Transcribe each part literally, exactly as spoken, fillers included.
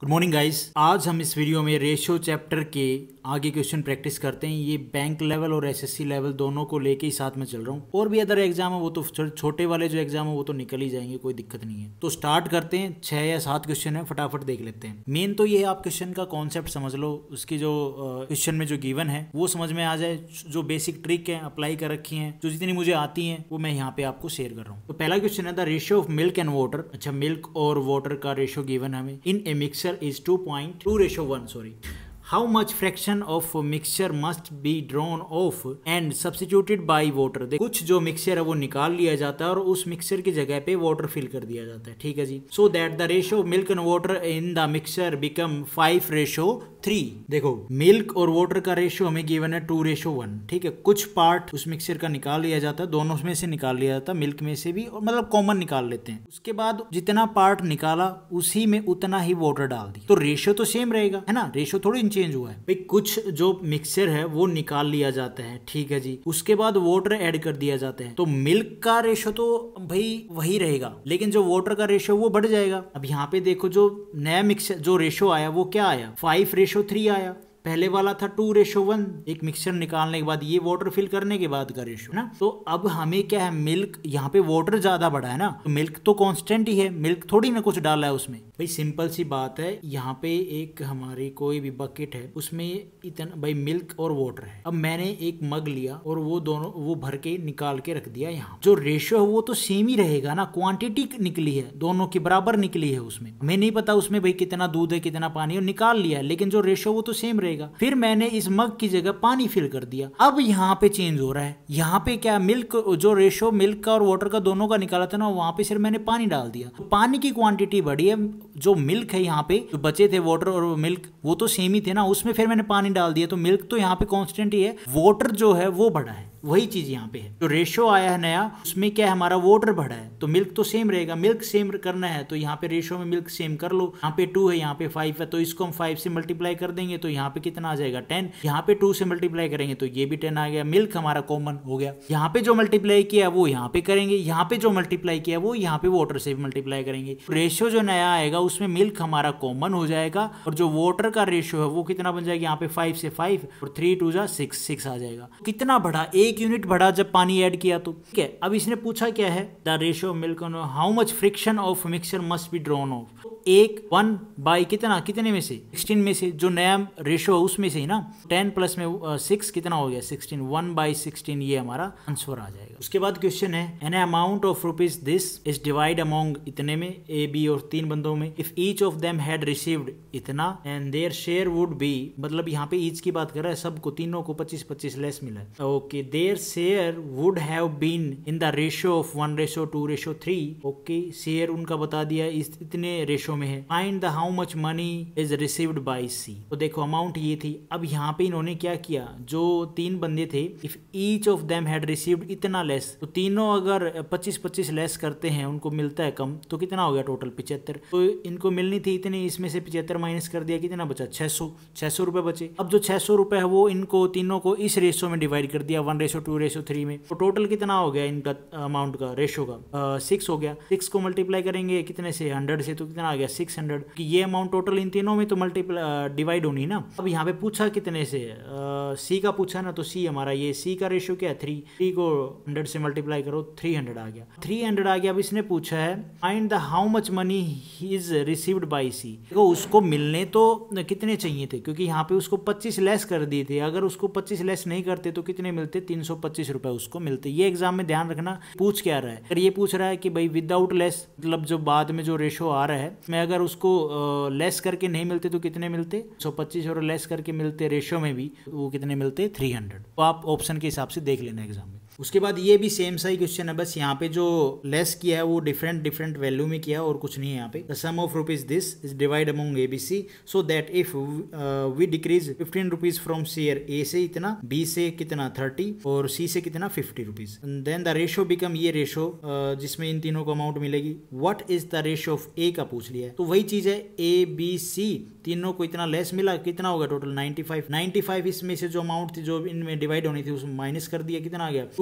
Good morning guys. आज हम इस वीडियो में रेशियो चैप्टर के आगे क्वेश्चन प्रैक्टिस करते हैं। ये बैंक लेवल और एसएससी लेवल दोनों को लेके ही साथ में चल रहा हूँ। और भी अदर एग्जाम है वो तो छोटे वाले जो एग्जाम है वो तो निकल ही जाएंगे, कोई दिक्कत नहीं है। तो स्टार्ट करते हैं। छह या सात क्वेश्चन है, फटाफट देख लेते हैं। मेन तो ये है आप क्वेश्चन का कॉन्सेप्ट समझ लो, उसकी जो क्वेश्चन में जो गिवन है वो समझ में आ जाए। जो बेसिक ट्रिक है अप्लाई कर रखी है, जो जितनी मुझे आती है वो मैं यहाँ पे आपको शेयर कर रहा हूँ। तो पहला क्वेश्चन है the ratio of milk and water. अच्छा, मिल्क और वाटर का रेशियो गिवन हमें in a mixture is two point two ratio one sorry How much fraction of mixture must be drawn off and substituted by water? कुछ जो mixture है वो निकाल लिया जाता है और उस मिक्सचर की जगह पे वाटर फिल कर दिया जाता है। ठीक है जी। So that the ratio of milk and water in the mixture become five ratio three. देखो मिल्क और वाटर का रेशियो हमें गिवन है टू रेशो वन। ठीक है, कुछ पार्ट उस मिक्सचर का निकाल लिया जाता है, दोनों में से निकाल लिया जाता है, मिल्क में से भी, और मतलब कॉमन निकाल लेते हैं। उसके बाद जितना पार्ट निकाला उसी में उतना ही वाटर डाल दी, तो रेशियो तो सेम रहेगा, है ना। रेशियो थोड़ी चेंज हुआ है भाई। कुछ जो मिक्सचर है वो निकाल लिया जाता है, ठीक है जी, उसके बाद वाटर ऐड कर दिया जाता है, तो मिल्क का रेशियो तो भाई वही रहेगा, लेकिन जो वाटर का रेशियो वो बढ़ जाएगा। अब यहाँ पे देखो जो नया मिक्सचर जो रेशियो आया वो क्या आया, फाइव रेशियो थ्री आया। पहले वाला था टू रेशो वन, एक मिक्सचर निकालने के बाद ये वाटर फिल करने के बाद का रेशो ना। तो अब हमें क्या है, मिल्क यहाँ पे वाटर ज्यादा बढ़ा है ना, तो मिल्क तो कांस्टेंट ही है, मिल्क थोड़ी ना कुछ डाला है उसमें। भाई सिंपल सी बात है, यहाँ पे एक हमारी कोई भी बकेट है उसमें इतना भाई मिल्क और वाटर है। अब मैंने एक मग लिया और वो दोनों वो भर के निकाल के रख दिया यहाँ। जो रेशियो है वो तो सेम ही रहेगा ना, क्वांटिटी निकली है दोनों की बराबर निकली है। उसमें हमें नहीं पता उसमें भाई कितना दूध है कितना पानी है, निकाल लिया है, लेकिन जो रेशियो वो तो सेम रहेगा। फिर मैंने इस मग की जगह पानी फिल कर दिया। अब यहाँ पे चेंज हो रहा है, यहाँ पे क्या मिल्क जो रेशो मिल्क का और वाटर का दोनों का निकाला था ना, वहां पे सिर्फ मैंने पानी डाल दिया, तो पानी की क्वांटिटी बढ़ी है। जो मिल्क है यहाँ पे जो बचे थे वाटर और मिल्क वो तो सेम ही थे ना, उसमें फिर मैंने पानी डाल दिया, तो मिल्क तो यहाँ पे कांस्टेंट ही है, वाटर जो है वो बढ़ा है। वही चीज यहाँ पे है, जो रेशो आया है नया उसमें क्या है, हमारा वाटर बढ़ा है, तो मिल्क तो सेम रहेगा। मिल्क सेम करना है तो यहाँ पे रेशो में मिल्क सेम कर लो। यहाँ पे टू है, यहाँ पे फाइव है, तो इसको हम फाइव से मल्टीप्लाई कर देंगे तो यहाँ पे कितना आ जाएगा, टेन। यहाँ पे टू से मल्टीप्लाई करेंगे तो ये भी टेन आ गया, मिल्क हमारा कॉमन हो गया। यहाँ पे जो मल्टीप्लाई किया वो यहाँ पे करेंगे, यहाँ पे जो मल्टीप्लाई किया वो यहाँ पे वाटर से भी मल्टीप्लाई करेंगे। रेशियो जो नया आएगा उसमें मिल्क हमारा कॉमन हो जाएगा, और जो वाटर का रेशियो है वो कितना बन जाएगा, यहाँ पे फाइव से फाइव और थ्री टू जा सिक्स, सिक्स आ जाएगा। कितना बढ़ा, एक यूनिट बढ़ा जब पानी ऐड किया तो। ठीक है, अब इसने पूछा क्या है, the ratio of milk on how much fraction of mixture must be drawn off. एक वन बाई कितना, कितने में से, सिक्सटीन में से, जो नया रेशियो है उसमें से ही ना। टेन प्लस में सिक्स कितना हो गया, सिक्सटीन, वन बाई सिक्सटीन, ये हमारा आंसर आ जाएगा। उसके बाद क्वेश्चन है an amount of rupees this is divide among इतने में, ए बी और तीन बंदों में, if each of them had received इतना and their share would be, मतलब यहाँ पे ईच की बात कर रहा है, सबको तीनों को पच्चीस पच्चीस लेस मिला है। Okay, their share would have been in the ratio of one ratio two ratio three. Okay, share उनका बता दिया इस इतने रेशियो में है। Find the how much money is received by C. तो देखो अमाउंट ये थी। अब यहाँ पे इन्होंने क्या किया, जो तीन बंदे थे, if each of them had received इतना लेस, तो तीनों अगर पच्चीस पच्चीस लेस करते हैं, उनको मिलता है कम, तो कितना हो गया टोटल, पिछहत्तर। तो इनको मिलनी थी इतनी, इसमें से पिछहत्तर माइनस कर दिया, कितना बचा, छह सौ, छह सौ रुपए बचे। अब जो छह सौ रुपए है वो इनको तीनों को इस रेशियो में डिवाइड कर दिया, one ratio two ratio three में, तो टोटल कितना हो गया इनका अमाउंट का, रेशियो का सिक्स हो गया। सिक्स को मल्टीप्लाई करेंगे कितने से, हंड्रेड से, तो कितना आ गया, सिक्स हंड्रेड। कि ये अमाउंट टोटल इन तीनों में तो मल्टीप्लाई डिवाइड होनी ना। अब यहाँ पे पूछा कितने से, सी का पूछा ना, तो सी हमारा ये सी का रेशियो क्या है, थ्री। थ्री को हंड्रेड से मल्टीप्लाई करो, थ्री हंड्रेड आ गया, थ्री हंड्रेड आ गया। अब इसने पूछा है find the how much money is received by C. देखो उसको मिलने तो कितने चाहिए थे, क्योंकि यहाँ पे उसको पच्चीस लेस कर दिए थे, अगर उसको पच्चीस लेस नहीं करते तो कितने मिलते, तीन सौ पच्चीस रुपए उसको मिलते। ये एग्जाम में ध्यान रखना, पूछ क्या रहा है, अगर ये पूछ रहा है कि भाई विदाउट लेस, मतलब जो बाद में जो रेशो आ रहा है मैं अगर उसको लेस करके नहीं मिलते तो कितने मिलते, सौ पच्चीस, और लेस करके मिलते रेशो में भी, वो कितने मिलते, थ्री हंड्रेड। तो आप ऑप्शन के हिसाब से देख लेना एग्जाम में। उसके बाद ये भी सेम सा ही क्वेश्चन है, बस यहाँ पे जो लेस किया है वो डिफरेंट डिफरेंट वैल्यू में किया है और कुछ नहीं है यहाँ पे। The sum of rupees this is divide among A B C so that if we decrease fifteen rupees from share, A से इतना, बी से कितना थर्टी, और सी से कितना fifty rupees, then the ratio become, ये रेशो uh, जिसमें इन तीनों को अमाउंट मिलेगी। What is the ratio of A का पूछ लिया है, तो वही चीज है, ए बी सी तीनों को इतना लेस मिला, कितना होगा total ninety five. Ninety five इसमें से जो अमाउंट थी जो इनमें डिवाइड होनी थी उसमें माइनस कर दिया, कितना आ गया, टू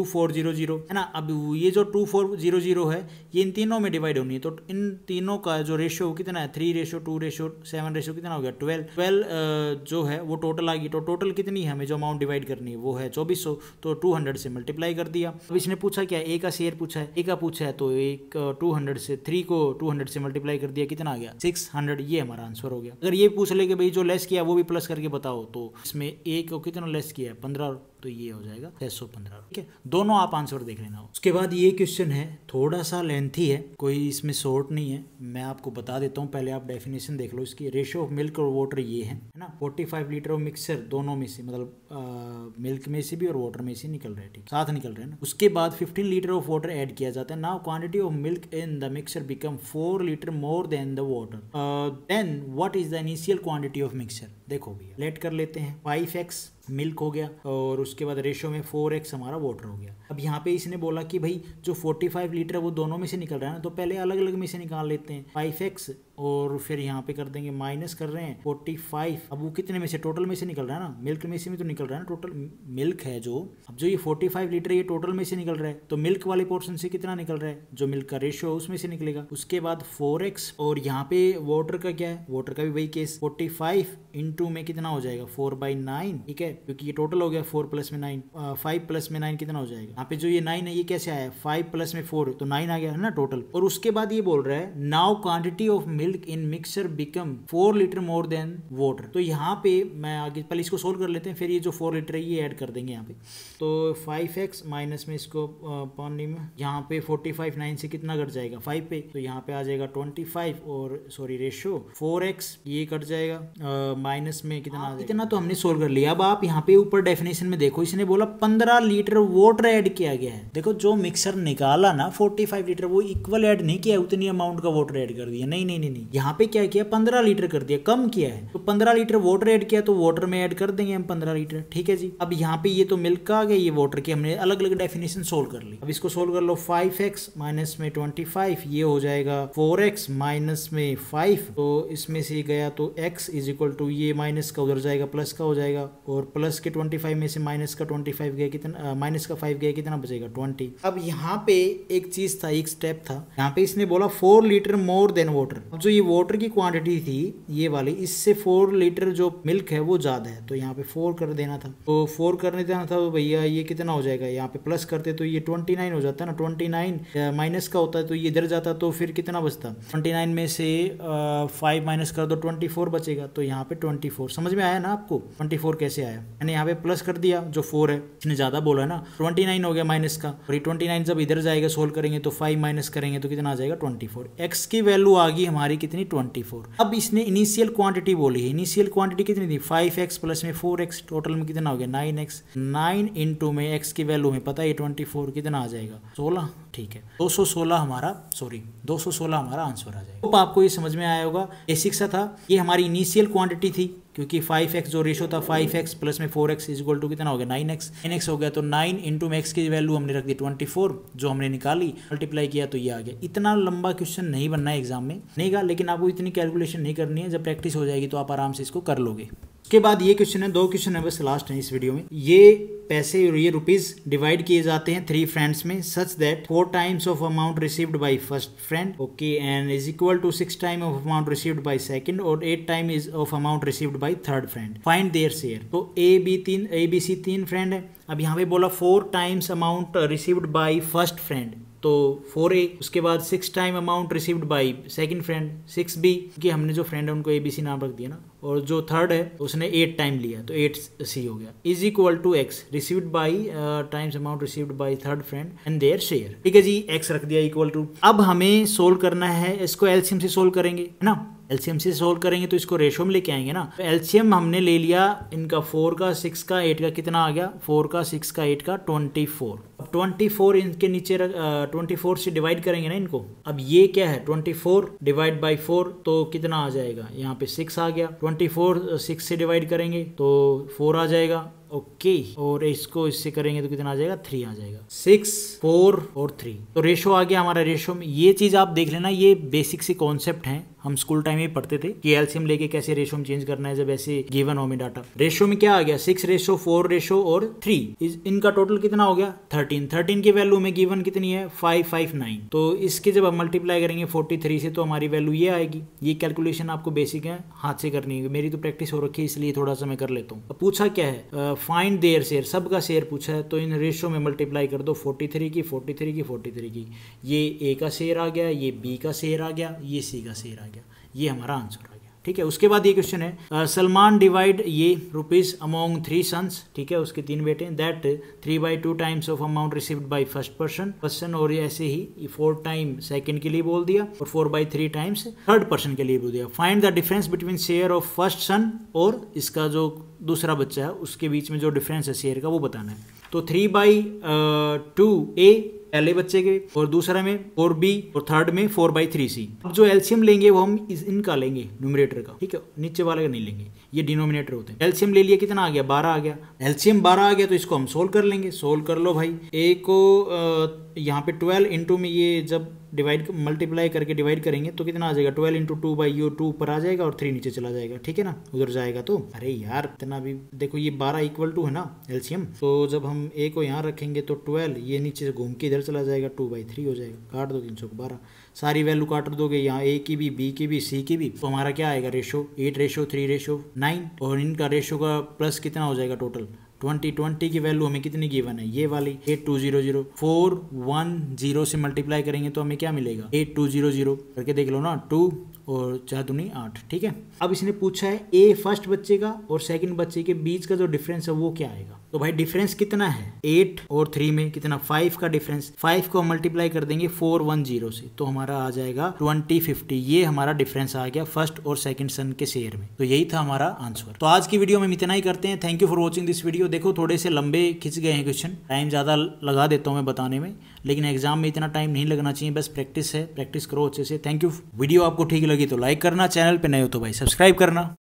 फोर जीरो जीरो है ना। अब ये जो टू फोर जीरो जीरो है ये इन तीनों में डिवाइड होनी है, तो इन तीनों का जो रेशियो कितना है, three ratio two ratio seven ratio कितना हो गया, ट्वेल्व। ट्वेल्व जो है वो टोटल आ गई, तो टोटल कितनी है हमें जो अमाउंट डिवाइड करनी है वो है चौबीस सौ, तो टू हंड्रेड से मल्टीप्लाई कर दिया। अब इसने पूछा क्या, ए का शेयर पूछा है, ए का पूछा है तो एक टू हंड्रेड से थ्री को टू हंड्रेड से मल्टीप्लाई कर दिया, कितना आ गया सिक्स हंड्रेड, ये हमारा आंसर हो गया। अगर ये पूछ ले कि भाई जो लेस किया वो भी प्लस करके बताओ, तो इसमें ए को कितना लेस किया है, पंद्रह, तो ये हो जाएगा छह सौ पंद्रह। ठीक है, दोनों आप आंसर देख लेना। उसके बाद ये क्वेश्चन है थोड़ा सा लेंथी है, कोई इसमें शॉर्ट नहीं है, मैं आपको बता देता हूँ, पहले आप डेफिनेशन देख लो इसकी। रेशियो ऑफ मिल्क और वाटर ये है है ना, पैंतालीस लीटर ऑफ मिक्सचर दोनों में से, मतलब मिल्क में से भी और वाटर में से निकल रहा है, ठीक साथ निकल रहे हैं ना। उसके बाद पंद्रह लीटर ऑफ वाटर ऐड किया जाता है। Now quantity of milk in the mixture become four litre more than the water, then what is the initial quantity of mixture. देखो भैया लेट कर लेते हैं, फाइव एक्स मिल्क हो गया और उसके बाद रेशियो में फोर एक्स हमारा वाटर हो गया। अब यहाँ पे इसने बोला कि भाई जो पैंतालीस लीटर है वो दोनों में से निकल रहा है ना, तो पहले अलग अलग में से निकाल लेते हैं, फाइव एक्स और फिर यहाँ पे कर देंगे माइनस कर रहे हैं पैंतालीस। अब वो कितने में से, टोटल में से निकल रहा है ना, मिल्क में से भी तो निकल रहा है ना, टोटल मिल्क है जो, अब जो ये पैंतालीस लीटर ये टोटल में से निकल रहा है, तो मिल्क वाले पोर्शन से कितना निकल रहा है, जो मिल्क का रेशियो है उसमें से निकलेगा। उसके बाद फोर एक्स और यहाँ पे वाटर का क्या है, वाटर का भी वही केस, फोर्टी फाइव इंटू में कितना हो जाएगा फोर बाई नाइन, ठीक है, क्योंकि ये टोटल हो गया फोर प्लस में नाइन, फाइव प्लस में नाइन कितना हो जाएगा, यहाँ पे जो ये नाइन है ये कैसे आया, फाइव प्लस में फोर तो नाइन आ गया है ना टोटल। और उसके बाद ये बोल रहा है now quantity of milk in mixture become four litre more than water. तो यहाँ पे मैं आगे पहले इसको सोल्व कर लेते हैं, फिर ये जो फोर लीटर है ये ऐड कर देंगे यहाँ पे। तो फाइव एक्स माइनस में इसको पानी में यहाँ पे फोर्टी फाइव नाइन से कितना कट जाएगा फाइव पे, तो यहाँ पे आ जाएगा ट्वेंटी फाइव और सॉरी रेशियो फोर एक्स ये कट जाएगा माइनस में कितना आ जाएगा। इतना तो हमने सोल्व कर लिया। अब आप यहाँ पे ऊपर डेफिनेशन में देखो, इसने बोला पंद्रह लीटर वाटर ऐड किया गया है। देखो जो मिक्सर निकाला ना पैंतालीस लीटर वो इक्वल ऐड नहीं किया, उतनी अमाउंट का वाटर ऐड कर दिया, नहीं नहीं नहीं नहीं, यहाँ पे क्या किया पंद्रह लीटर कर दिया, कम किया है, तो पंद्रह लीटर वाटर ऐड किया तो वाटर में ऐड कर देंगे हम पंद्रह लीटर, ठीक है जी। अब यहाँ पे ये तो मिल्क का आ गया, ये वाटर की हमने अलग अलग डेफिनेशन सोल्व कर ली। अब इसको सोल्व कर लो, फाइव एक्स माइनस में ट्वेंटी फाइव ये हो जाएगा फोर एक्स माइनस में फाइव, तो इसमें से गया तो x इज इक्वल टू ये माइनस का उधर जाएगा प्लस का हो जाएगा, और प्लस के ट्वेंटी फाइव में से माइनस का ट्वेंटी फाइव गया कितना, माइनस का फाइव गया कितना बचेगा ट्वेंटी। अब यहाँ पे एक चीज था, एक स्टेप था, यहाँ पे इसने बोला four litre more than water. अब जो ये वाटर की क्वांटिटी थी ये वाली, इससे फोर लीटर जो मिल्क है वो ज्यादा है, तो यहाँ पे फोर कर देना था, तो फोर करने देना था तो भैया ये कितना हो जाएगा, यहाँ पे प्लस करते तो ये ट्वेंटी नाइन हो जाता है ना, ट्वेंटी नाइन माइनस का होता है तो ये इधर जाता, तो फिर कितना बचता, ट्वेंटी नाइन में से फाइव माइनस कर दो ट्वेंटी फोर बचेगा, तो यहाँ पे ट्वेंटी फोर। समझ में आया ना आपको ट्वेंटी फोर कैसे आया, मैंने यहाँ पे प्लस कर दिया जो फोर है, इसने ज्यादा बोला है ना, ट्वेंटी नाइन हो गया माइनस का, और ये ट्वेंटी नाइन जब इधर जाएगा सोल्व करेंगे तो फाइव माइनस करेंगे तो कितना आ जाएगा ट्वेंटी फोर। एक्स की वैल्यू आ गई हमारी कितनी ट्वेंटी फोर। अब इसने इनिशियल क्वांटिटी बोली है, इनिशियल क्वांटिटी कितनी थी फाइव एक्स प्लस में फोर एक्स, टोटल में कितना हो गया नाइन एक्स, नाइन इंटू में एक्स की वैल्यू में पता है ट्वेंटी फोर कितना आ जाएगा सोलह, ठीक है, दो सौ सोलह हमारा सॉरी दो सौ सोलह हमारा आंसर आ जाएगा। तो आपको ये समझ में आया होगा, बेसिक सा था, ये हमारी इनिशियल क्वांटिटी थी, क्योंकि फाइव एक्स जो रेशो था फाइव एक्स प्लस में four x is equal to कितना हो गया नाइन एक्स, नाइन एक्स हो गया, तो नाइन इंटू में एक्स की वैल्यू हमने रख दी ट्वेंटी फोर, जो हमने निकाली मल्टीप्लाई किया तो ये आ गया। इतना लंबा क्वेश्चन नहीं बनना है एग्जाम में, नहीं का, लेकिन आपको इतनी कैलकुलेशन नहीं करनी है, जब प्रैक्टिस हो जाएगी तो आप आराम से इसको कर लोगे। उसके बाद ये क्वेश्चन है, दो क्वेश्चन है बस लास्ट है इस वीडियो में। ये पैसे और ये रुपीज डिवाइड किए जाते हैं थ्री फ्रेंड्स में, such that four times of amount received by first friend, okay, and is equal to six time of amount received by second और eight times of amount received by third friend, find their share. तो A B तीन ए B सी तीन friend है। अब यहाँ पे बोला four times amount received by first friend, तो फोर ए, उसके बाद six time amount received by second friend six B, कि हमने जो फ्रेंड है उनको ए बी सी नाम रख दिया ना, और जो थर्ड है उसने एट टाइम लिया तो एट सी हो गया, is equal to x received by times amount received by third friend and their share, ठीक है जी, एक्स रख दिया इक्वल टू। अब हमें सोल्व करना है, इसको एलसीएम से सोल्व करेंगे है ना, एलसीएम से सोल्व करेंगे तो इसको रेशो में लेके आएंगे ना, तो एलसीएम हमने ले लिया इनका फोर का सिक्स का एट का, कितना आ गया फोर का सिक्स का एट का ट्वेंटी फोर। अब ट्वेंटी फोर इनके नीचे ट्वेंटी फोर से डिवाइड करेंगे ना इनको, अब ये क्या है twenty four divide by four, तो कितना आ जाएगा यहाँ पे सिक्स आ गया, ट्वेंटी फोर सिक्स से डिवाइड करेंगे तो फोर आ जाएगा, ओके, और इसको इससे करेंगे तो कितना आ जाएगा, थ्री आ जाएगा, सिक्स फोर और थ्री। तो रेशो आ गया हमारा। रेशो में ये चीज आप देख लेना, ये बेसिक सी कॉन्सेप्ट है, हम स्कूल टाइम में पढ़ते थे कि एलसीएम लेके कैसे रेशो में चेंज करना है जब ऐसे गिवन हो में डाटा। रेशो में क्या आ गया, सिक्स रेशो फोर रेशो और थ्री, इनका टोटल कितना हो गया, थर्टीन। थर्टीन की वैल्यू में गिवन कितनी है, फाइव फाइव नाइन। तो इसके जब हम मल्टीप्लाई करेंगे फोर्टी थ्री से तो हमारी वैल्यू ये आएगी। ये कैलकुलेशन आपको बेसिक है, हाथ से करनी है, मेरी तो प्रैक्टिस हो रखी है इसलिए थोड़ा सा मैं कर लेता हूँ। पूछा क्या है, फाइंड देयर शेयर, सबका शेयर पूछा है, तो इन रेशो में मल्टीप्लाई कर दो, फोर्टी थ्री की फोर्टी थ्री की फोर्टी थ्री की, ये ए का शेयर आ गया, ये बी का शेयर आ गया, ये सी का शेयर आ गया, ये हमारा आंसर आ गया। ठीक है, उसके बाद ये क्वेश्चन है, सलमान डिवाइड ये रुपीज अमोंग थ्री सन्स, ठीक है, उसके तीन बेटे, that three by two times of amount received by first person person और ऐसे ही फोर टाइम सेकंड के लिए बोल दिया और four by three times third person के लिए बोल दिया। Find the difference between share of first son और इसका जो दूसरा बच्चा है उसके बीच में जो डिफरेंस है शेयर का वो बताना है। तो थ्री बाई टू ए पहले बच्चे के, और दूसरा में फोर बी, और थर्ड में फोर बाई थ्री सी। अब जो एलसीएम लेंगे वो हम इस इनका लेंगे न्यूमरेटर का, ठीक है, नीचे वाले का नहीं लेंगे, ये डिनोमिनेटर होते हैं। एलसीएम ले लिया, कितना आ गया, बारह आ गया। एलसीएम बारह आ गया तो इसको हम सोल्व कर लेंगे। सोल्व कर लो भाई, ए को यहाँ पे ट्वेल्व इंटू में ये जब डिवाइड मल्टीप्लाई करके डिवाइड करेंगे तो कितना आ जाएगा, twelve into two by you, two ऊपर आ जाएगा और थ्री नीचे चला जाएगा, ठीक है ना, उधर जाएगा तो। अरे यार इतना भी देखो, ये बारह इक्वल टू है ना एलसीएम, तो जब हम ए को यहाँ रखेंगे तो ट्वेल्व ये नीचे से घूम के इधर चला जाएगा, टू बाई थ्री हो जाएगा, काट दो तीन सौ बारह, सारी वैल्यू काट दोगे, यहाँ ए की भी, बी की भी, सी की भी, तो हमारा क्या आएगा ratio, eight ratio three ratio nine, और इनका रेशो का प्लस कितना हो जाएगा टोटल, ट्वेंटी। ट्वेंटी की वैल्यू हमें कितनी गिवन है, ये वाली eight two zero zero, four one zero से मल्टीप्लाई करेंगे तो हमें क्या मिलेगा, एट टू जीरो जीरो करके देख लो ना, टू और चार दूनी आठ, ठीक है। अब इसने पूछा है ए फर्स्ट बच्चे का और सेकंड बच्चे के बीच का जो डिफरेंस है वो क्या आएगा। तो भाई डिफरेंस कितना है, एट और थ्री में कितना, फाइव का डिफरेंस, फाइव को मल्टीप्लाई कर देंगे फोर वन जीरो से तो हमारा आ जाएगा ट्वेंटी फिफ्टी। ये हमारा डिफरेंस आ गया फर्स्ट और सेकंड सन के शेयर में। तो यही था हमारा आंसर। तो आज की वीडियो में इतना ही करते हैं। Thank you for watching this video. देखो थोड़े से लंबे खिंच गए हैं क्वेश्चन, टाइम ज़्यादा लगा देता हूँ मैं बताने में, लेकिन एग्जाम में इतना टाइम नहीं लगना चाहिए, बस प्रैक्टिस है, प्रैक्टिस करो अच्छे से। Thank you. वीडियो आपको ठीक लगी तो लाइक करना, चैनल पे नए हो तो भाई सब्सक्राइब करना।